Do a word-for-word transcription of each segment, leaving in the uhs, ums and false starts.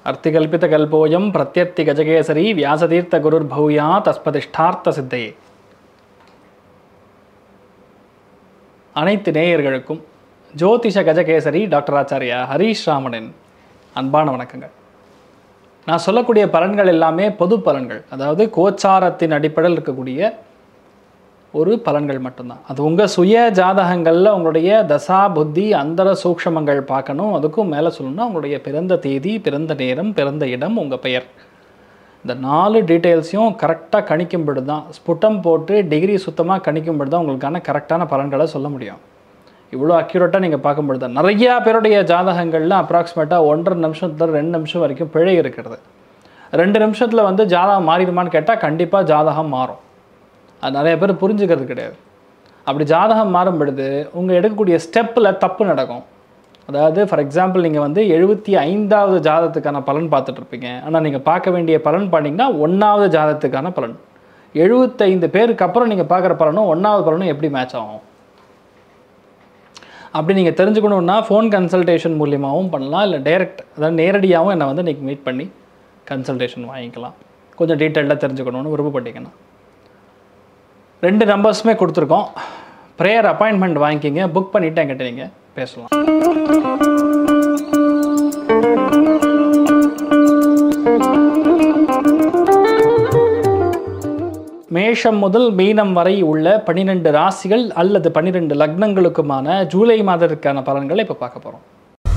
अर्तिकल्पितकल्पोऽयं प्रत्यर्तिगजकेसरी व्यासतीर्थगुरुर्भूया तस्पदिष्टार्थसिद्धये. அனைத்து நேயர்களுக்கும் ஜோதிஷ கஜகேசரி டாக்டர் ஆச்சாரியா ஹரீஷ் ராமனின் அன்பான வணக்கங்கள். நான் சொல்லக்கூடிய பலன்கள் எல்லாமே பொது பலன்கள், அதாவது கோச்சாரத்தின் அடிப்படையில் இருக்கக்கூடிய ஒரு பலன்கள் மட்டும்தான். அது உங்கள் சுய ஜாதகங்களில் உங்களுடைய தசா புத்தி அந்தர சூக்ஷமங்கள் பார்க்கணும். அதுக்கும் மேலே சொல்லணும்னா உங்களுடைய பிறந்த தேதி, பிறந்த நேரம், பிறந்த இடம், உங்கள் பெயர், இந்த நாலு டீட்டெயில்ஸையும் கரெக்டாக கணிக்கும்படி தான், ஸ்புட்டம் போட்டு டிகிரி சுத்தமாக கணிக்கும்படி தான் உங்களுக்கான கரெக்டான பலன்களை சொல்ல முடியும். இவ்வளோ அக்யூரேட்டாக நீங்கள் பார்க்கும்பொழுது தான் நிறையா பேருடைய ஜாதகங்களில் அப்ராக்சிமேட்டாக ஒன்றரை நிமிஷத்தில் ரெண்டு நிமிஷம் வரைக்கும் பிழை இருக்கிறது. ரெண்டு நிமிஷத்தில் வந்து ஜாதகம் மாறிடுமான்னு கேட்டால் கண்டிப்பாக ஜாதகம் மாறும். அது நிறைய பேர் புரிஞ்சுக்கிறது கிடையாது. அப்படி ஜாதகம் மாறும் பொழுது உங்கள் எடுக்கக்கூடிய ஸ்டெப்பில் தப்பு நடக்கும். அதாவது ஃபார் எக்ஸாம்பிள் நீங்கள் வந்து எழுபத்தி ஐந்தாவது ஜாதகத்துக்கான பலன் பார்த்துட்ருப்பீங்க. ஆனால் நீங்கள் பார்க்க வேண்டிய பலன் பண்ணிங்கன்னா ஒன்றாவது ஜாதகத்துக்கான பலன். எழுபத்தைந்து பேருக்கு அப்புறம் நீங்கள் பார்க்குற பலனும் ஒன்றாவது பலனும் எப்படி மேட்ச் ஆகும் அப்படி நீங்கள் தெரிஞ்சுக்கணுன்னா ஃபோன் கன்சல்டேஷன் மூலியமாகவும் பண்ணலாம், இல்லை டைரக்ட் அதாவது நேரடியாகவும் என்னை வந்து நீங்கள் மீட் பண்ணி கன்சல்டேஷன் வாங்கிக்கலாம். கொஞ்சம் டீட்டெயிலாக தெரிஞ்சுக்கணுன்னு விருப்பப்பட்டீங்கன்னா ரெண்டு நம்பர்ஸுமே கொடுத்துருக்கோம். ப்ரேயர் அப்பாயின்மெண்ட் வாங்கிக்கிங்க, புக் பண்ணிவிட்டு என்கிட்ட நீங்கள் பேசலாம். மேஷம் முதல் மீனம் வரை உள்ள பன்னிரெண்டு ராசிகள் அல்லது பன்னிரெண்டு லக்னங்களுக்குமான ஜூலை மாதத்திற்கான பலன்களை இப்போ பார்க்க போகிறோம்.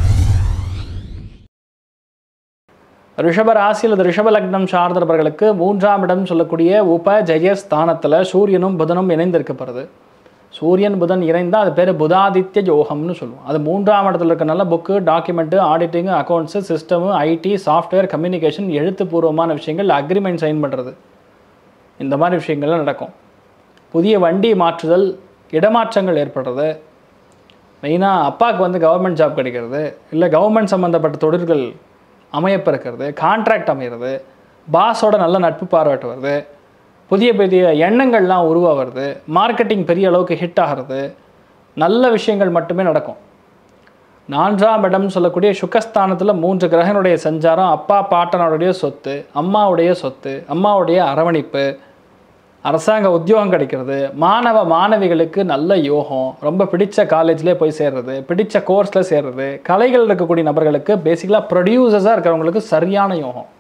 ரிஷப ராசி அல்லது ரிஷப லக்னம் சார்ந்தவர்களுக்கு மூன்றாம் இடம் சொல்லக்கூடிய உப ஜெயஸ்தானத்தில் சூரியனும் புதனும் இணைந்திருக்கப்படுது. சூரியன் புதன் இணைந்தால் அது பேர் புதாதித்ய யோகம்னு சொல்லுவோம். அது மூன்றாம் இடத்துல இருக்கனால book, document, auditing, accounts, system, IT, software, communication, எழுத்துப்பூர்வமான விஷயங்கள், அக்ரிமெண்ட் சைன் பண்ணுறது, இந்த மாதிரி விஷயங்கள்லாம் நடக்கும். புதிய வண்டி மாற்றுதல், இடமாற்றங்கள் ஏற்படுறது, மெயினாக அப்பாவுக்கு வந்து கவர்மெண்ட் ஜாப் கிடைக்கிறது, இல்லை கவர்மெண்ட் சம்மந்தப்பட்ட தொழில்கள் அமையப்பிறக்கிறது, கான்ட்ராக்ட் அமைகிறது, பாஸோட நல்ல நட்பு பாராட்டு வருது, புதிய புதிய எண்ணங்கள்லாம் உருவாகிறது, மார்க்கெட்டிங் பெரிய அளவுக்கு ஹிட் ஆகிறது, நல்ல விஷயங்கள் மட்டுமே நடக்கும். நான்காம் இடம் சொல்லக்கூடிய சுகஸ்தானத்தில் மூன்று கிரகனுடைய சஞ்சாரம், அப்பா பாட்டனுடைய சொத்து, அம்மாவுடைய சொத்து, அம்மாவுடைய அரவணைப்பு, அரசாங்க உத்தியோகம் கிடைக்கிறது, மாணவ மாணவிகளுக்கு நல்ல யோகம், ரொம்ப பிடிச்ச காலேஜ்லேயே போய் சேர்றது, பிடிச்ச கோர்ஸில் சேர்றது, கலைகள் இருக்கக்கூடிய நபர்களுக்கு பேசிக்கலாக ப்ரொடியூசர்ஸாக இருக்கிறவங்களுக்கு சரியான யோகம்.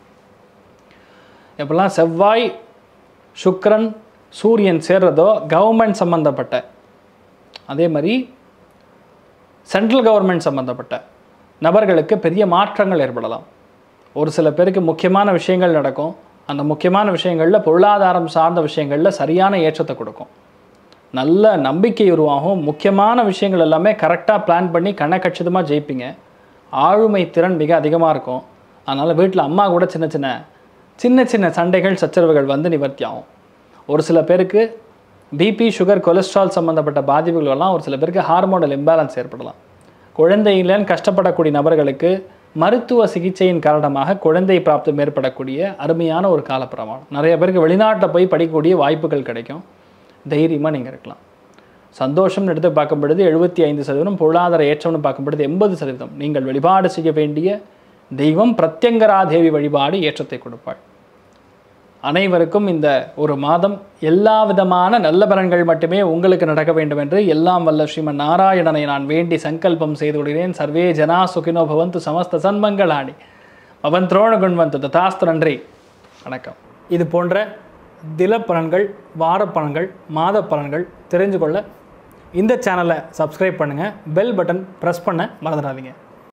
எப்பெல்லாம் செவ்வாய், சுக்கிரன், சூரியன் சேர்றதோ கவர்மெண்ட் சம்மந்தப்பட்ட, அதே மாதிரி சென்ட்ரல் கவர்மெண்ட் சம்மந்தப்பட்ட நபர்களுக்கு பெரிய மாற்றங்கள் ஏற்படலாம். ஒரு சில பேருக்கு முக்கியமான விஷயங்கள் நடக்கும். அந்த முக்கியமான விஷயங்களில் பொருளாதாரம் சார்ந்த விஷயங்களில் சரியான ஏற்றத்தை கொடுக்கும். நல்ல நம்பிக்கை உருவாகும். முக்கியமான விஷயங்கள் எல்லாமே கரெக்டாக பிளான் பண்ணி கணக்கச்சிதமாக ஜெயிப்பீங்க. ஆளுமை திறன் மிக அதிகமாக இருக்கும். அதனால் வீட்டில் அம்மா கூட சின்ன சின்ன சின்ன சின்ன சண்டைகள், சச்சரவுகள் வந்து நிவர்த்தி ஆகும். ஒரு சில பேருக்கு பிபி, சுகர், கொலஸ்ட்ரால் சம்மந்தப்பட்ட பாதிப்புகளெல்லாம் ஒரு சில பேருக்கு ஹார்மோனல் இம்பேலன்ஸ் ஏற்படலாம். குழந்தை இல்லைன்னு கஷ்டப்படக்கூடிய நபர்களுக்கு மருத்துவ சிகிச்சையின் காரணமாக குழந்தை பிராப்தம் ஏற்படக்கூடிய அருமையான ஒரு காலப்பிரமாணம். நிறைய பேருக்கு வெளிநாட்டில் போய் படிக்கக்கூடிய வாய்ப்புகள் கிடைக்கும். தைரியமாக நீங்கள் இருக்கலாம். சந்தோஷம்னு எடுத்து பார்க்கும் பொழுது எழுபத்தி ஐந்து சதவீதம், பொருளாதார ஏற்றம்னு பார்க்கும் பொழுது எண்பது சதவீதம். நீங்கள் வழிபாடு செய்ய வேண்டிய தெய்வம் பிரத்யங்கரா தேவி வழிபாடு ஏற்றத்தை கொடுப்பாள். அனைவருக்கும் இந்த ஒரு மாதம் எல்லா விதமான நல்ல பலன்கள் மட்டுமே உங்களுக்கு நடக்க வேண்டும் என்று எல்லாம் வல்ல ஸ்ரீமன் நாராயணனை நான் வேண்டி சங்கல்பம் செய்து கொள்கிறேன். சர்வே ஜனா சுகினோ பவந்து, சமஸ்த சன்மங்களாணி பவந்த்ரோண குண்வந்து ததாஸ்து. நன்றி, வணக்கம். இது போன்ற தில பலன்கள், வார பலன்கள், மாத பலன்கள் தெரிஞ்சு கொள்ள இந்த சேனலை சப்ஸ்கிரைப் பண்ணுங்கள். பெல் பட்டன் ப்ரெஸ் பண்ண மறந்துடாதீங்க.